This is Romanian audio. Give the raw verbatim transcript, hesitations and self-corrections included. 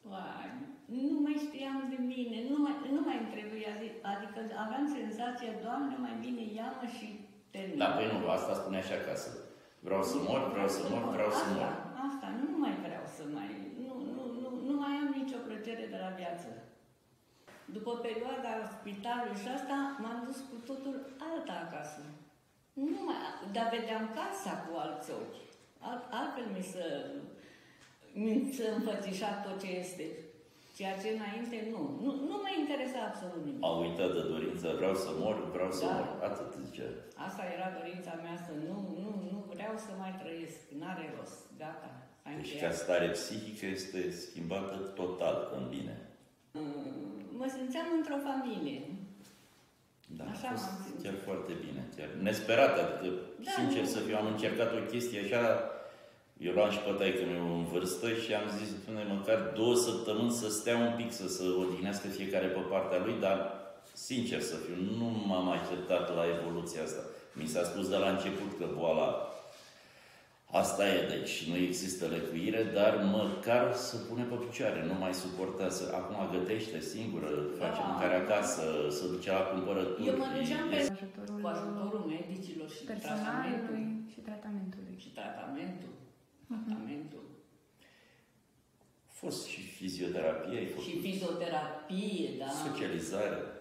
Uai, nu mai știam de mine, nu mai, nu mai îmi trebuia, adică aveam senzația, Doamne, mai bine ia-mă și termin. Da, păi nu, asta spunea și acasă. Vreau să mor, vreau să mor, vreau să asta, mor. Asta, nu mai vreau să mai, nu, nu, nu, nu mai am nicio plăcere de la viață. După perioada spitalului și asta, m-am dus cu totul alta acasă. Nu mai, dar vedeam casa cu alți ochi. Alt, altfel mi se, mi se înfățișa tot ce este. Ceea ce înainte nu. Nu, nu mă interesa absolut nimic. A uitat de dorință, vreau să mor, vreau să Da. mor. Atât zicea. Asta era dorința mea, să nu, nu, nu vreau să mai trăiesc. N-are rost. Gata. Deci ca stare psihică este schimbată total în bine. Mă simțeam într-o familie. Da, Așa a fost m-am simțit. chiar foarte bine. Chiar nesperat, adică, Da, sincer nu. să fiu, am încercat o chestie așa. Eu l-am și pe taică-miu în vârstă și am zis, spune, măcar două săptămâni să stea un pic, să se odihnească fiecare pe partea lui, dar, sincer să fiu, nu m-am așteptat la evoluția asta. Mi s-a spus de la început că boala asta e, deci nu există lăcuire, dar măcar să pune pe picioare, nu mai suporta să... Acum gătește singură, face Da. mâncare acasă, să duce la cumpărături. Eu mă duceam pe ajutorul, cu ajutorul medicilor și personalului tratamentul. și tratamentului. Și tratamentul. Tratamentul. A fost și fizioterapie, ai făcut Și fizioterapie, da. socializare.